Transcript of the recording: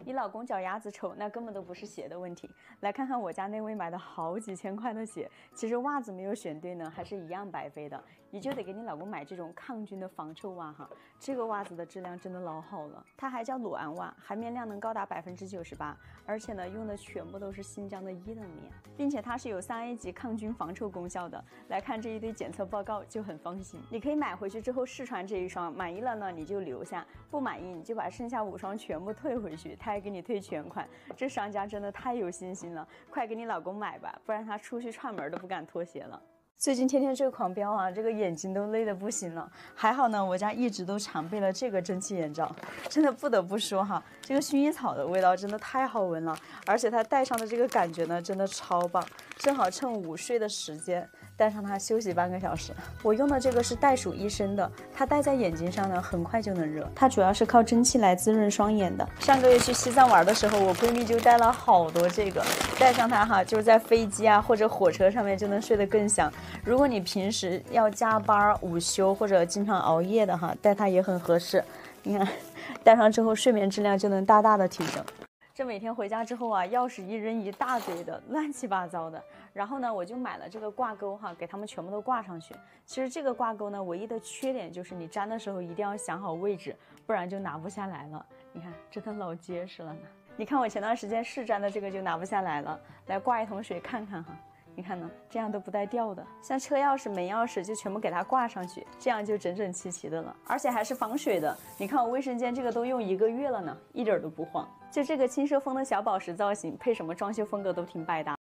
你老公脚丫子丑，那根本都不是鞋的问题。来看看我家那位买的好几千块的鞋，其实袜子没有选对呢，还是一样白费的。你就得给你老公买这种抗菌的防臭袜哈，这个袜子的质量真的老好了，它还叫裸安袜，含棉量能高达98%，而且呢用的全部都是新疆的1等棉，并且它是有3A 级抗菌防臭功效的。来看这一堆检测报告就很放心。你可以买回去之后试穿这一双，满意了呢你就留下，不满意你就把剩下5双全部退回去，他还给你退全款。这商家真的太有信心了，快给你老公买吧，不然他出去串门都不敢脱鞋了。最近天天这个狂飙啊，这个眼睛都累得不行了。还好呢，我家一直都常备了这个蒸汽眼罩，真的不得不说哈，这个薰衣草的味道真的太好闻了，而且它戴上的这个感觉呢，真的超棒，正好趁午睡的时间戴上它休息半个小时。我用的这个是袋鼠医生的，它戴在眼睛上呢，很快就能热。它主要是靠蒸汽来滋润双眼的。上个月去西藏玩的时候，我闺蜜就带了好多这个，戴上它哈，就是在飞机啊或者火车上面就能睡得更香。如果你平时要加班、午休或者经常熬夜的哈，戴它也很合适。你看，戴上之后睡眠质量就能大大的提升。这每天回家之后啊，钥匙一扔一大堆的，乱七八糟的。然后呢，我就买了这个挂钩哈，给他们全部都挂上去。其实这个挂钩呢，唯一的缺点就是你粘的时候一定要想好位置，不然就拿不下来了。你看，真的老结实了呢。你看我前段时间试粘的这个就拿不下来了，来挂一桶水看看哈。你看呢，这样都不带掉的。像车钥匙、门钥匙就全部给它挂上去，这样就整整齐齐的了，而且还是防水的。你看我卫生间这个都用1个月了呢，一点都不晃。就这个轻奢风的小宝石造型，配什么装修风格都挺百搭。